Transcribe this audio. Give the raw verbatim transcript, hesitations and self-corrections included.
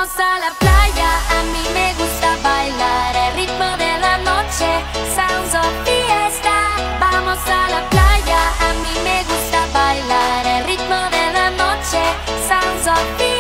Vamos a la playa, a mí me gusta bailar el ritmo de la noche, sounds of fiesta. Vamos a la playa, a mí me gusta bailar el ritmo de la noche, sounds of fiesta.